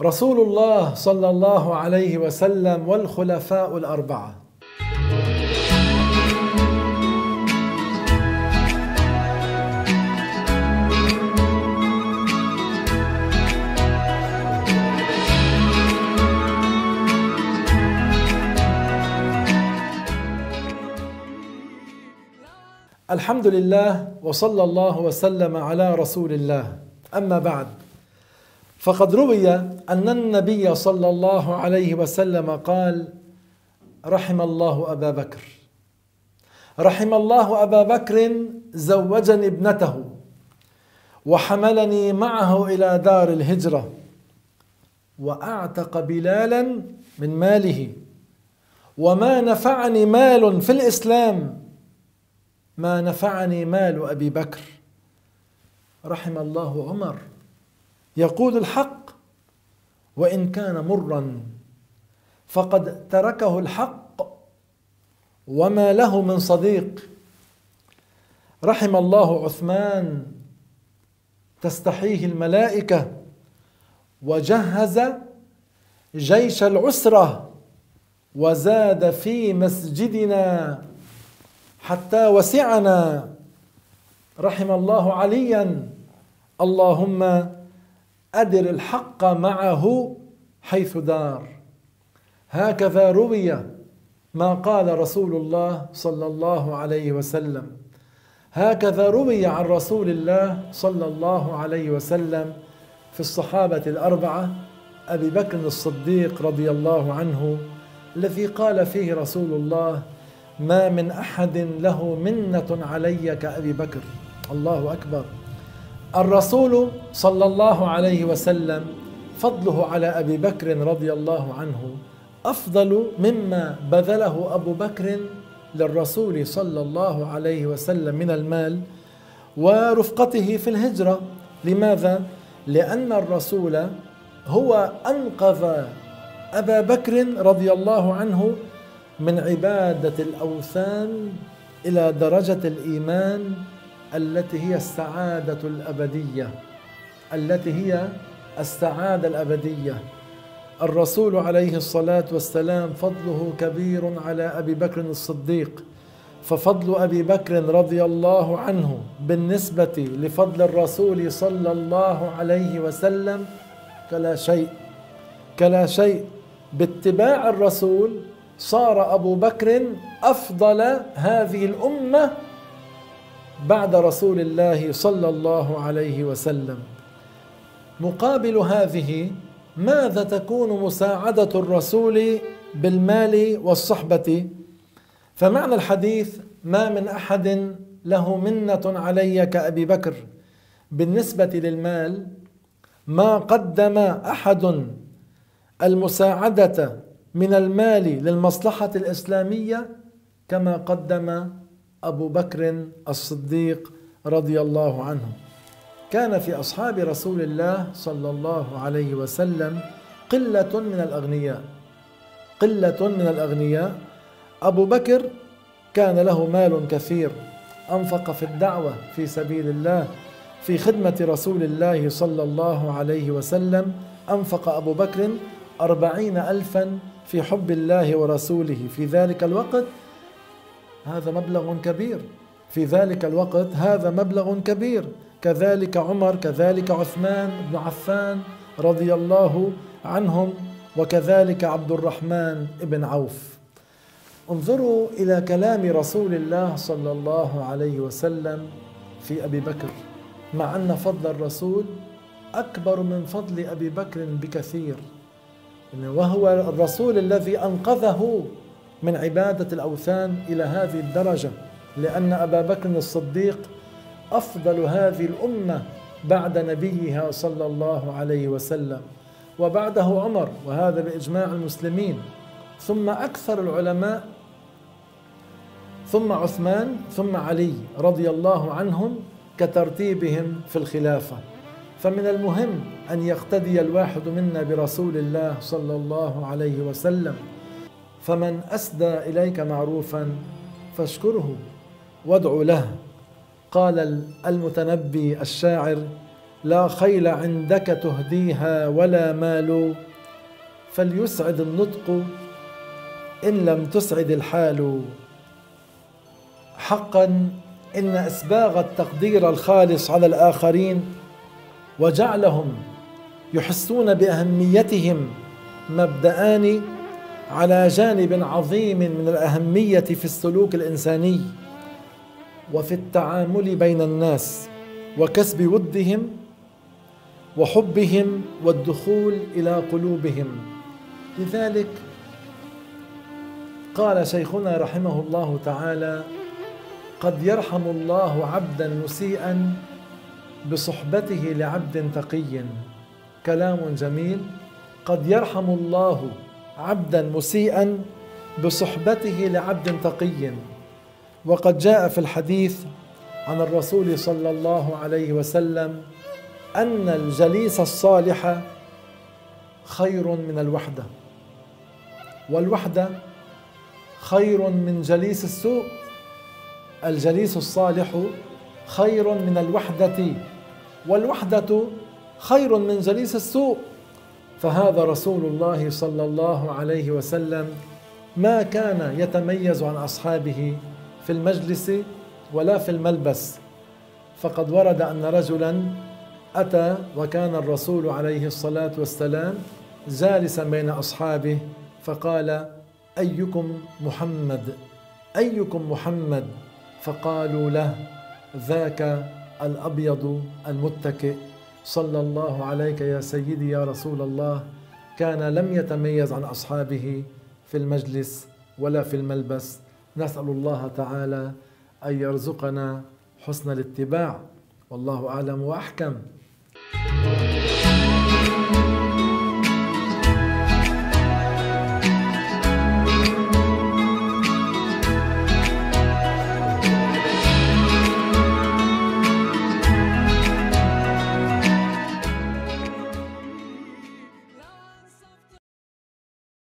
رسول الله صلى الله عليه وسلم والخلفاء الأربعة. الحمد لله وصلى الله وسلم على رسول الله. أما بعد، فقد روي أن النبي صلى الله عليه وسلم قال: رحم الله أبا بكر، رحم الله أبا بكر زوجني ابنته وحملني معه إلى دار الهجرة وأعتق بلالا من ماله، وما نفعني مال في الإسلام ما نفعني مال أبي بكر. رحم الله عمر يقول الحق وإن كان مرا، فقد تركه الحق وما له من صديق. رحم الله عثمان تستحيه الملائكة وجهز جيش العسرة وزاد في مسجدنا حتى وسعنا. رحم الله عليا، اللهم أدر الحق معه حيث دار. هكذا روي ما قال رسول الله صلى الله عليه وسلم، هكذا روي عن رسول الله صلى الله عليه وسلم في الصحابة الأربعة: أبي بكر الصديق رضي الله عنه، الذي قال فيه رسول الله: ما من أحد له منة علي كأبي بكر. الله أكبر. الرسول صلى الله عليه وسلم فضله على أبي بكر رضي الله عنه أفضل مما بذله أبو بكر للرسول صلى الله عليه وسلم من المال ورفقته في الهجرة. لماذا؟ لأن الرسول هو أنقذ أبا بكر رضي الله عنه من عبادة الأوثان إلى درجة الإيمان التي هي السعادة الأبدية، التي هي السعادة الأبدية. الرسول عليه الصلاة والسلام فضله كبير على أبي بكر الصديق، ففضل أبي بكر رضي الله عنه بالنسبة لفضل الرسول صلى الله عليه وسلم كلا شيء، كلا شيء. باتباع الرسول صار أبو بكر أفضل هذه الأمة بعد رسول الله صلى الله عليه وسلم. مقابل هذه، ماذا تكون مساعدة الرسول بالمال والصحبة؟ فمعنى الحديث: ما من أحد له منة علي كأبي بكر. بالنسبة للمال، ما قدم أحد المساعدة من المال للمصلحة الإسلامية كما قدم أبو بكر الصديق رضي الله عنه. كان في أصحاب رسول الله صلى الله عليه وسلم قلة من الأغنياء، قلة من الأغنياء. أبو بكر كان له مال كثير، أنفق في الدعوة في سبيل الله، في خدمة رسول الله صلى الله عليه وسلم. أنفق أبو بكر 40,000 في حب الله ورسوله في ذلك الوقت. هذا مبلغ كبير في ذلك الوقت، هذا مبلغ كبير. كذلك عمر، كذلك عثمان بن عفان رضي الله عنهم، وكذلك عبد الرحمن بن عوف. انظروا إلى كلام رسول الله صلى الله عليه وسلم في أبي بكر، مع أن فضل الرسول أكبر من فضل أبي بكر بكثير، وهو الرسول الذي أنقذه من عبادة الأوثان إلى هذه الدرجة، لأن أبا بكر الصديق أفضل هذه الأمة بعد نبيها صلى الله عليه وسلم، وبعده عمر، وهذا بإجماع المسلمين، ثم أكثر العلماء، ثم عثمان، ثم علي رضي الله عنهم كترتيبهم في الخلافة. فمن المهم أن يقتدي الواحد منا برسول الله صلى الله عليه وسلم. فمن أسدى إليك معروفا فاشكره وادع له. قال المتنبي الشاعر: لا خيل عندك تهديها ولا مال، فليسعد النطق إن لم تسعد الحال. حقا إن إسباغ التقدير الخالص على الآخرين وجعلهم يحسون بأهميتهم مبدأان على جانب عظيم من الأهمية في السلوك الإنساني وفي التعامل بين الناس وكسب ودهم وحبهم والدخول إلى قلوبهم. لذلك قال شيخنا رحمه الله تعالى: قد يرحم الله عبدا مسيئا بصحبته لعبد تقي. كلام جميل. قد يرحم الله عبدا مسيئا بصحبته لعبد تقي. وقد جاء في الحديث عن الرسول صلى الله عليه وسلم أن الجليس الصالح خير من الوحدة، والوحدة خير من جليس السوء. الجليس الصالح خير من الوحدة، والوحدة خير من جليس السوء. فهذا رسول الله صلى الله عليه وسلم ما كان يتميز عن أصحابه في المجلس ولا في الملبس. فقد ورد أن رجلا أتى وكان الرسول عليه الصلاة والسلام جالسا بين أصحابه، فقال: أيكم محمد؟ أيكم محمد؟ فقالوا له: ذاك الأبيض المتكئ. صلى الله عليك يا سيدي يا رسول الله. كان لم يتميز عن أصحابه في المجلس ولا في الملبس. نسأل الله تعالى أن يرزقنا حسن الاتباع، والله أعلم وأحكم.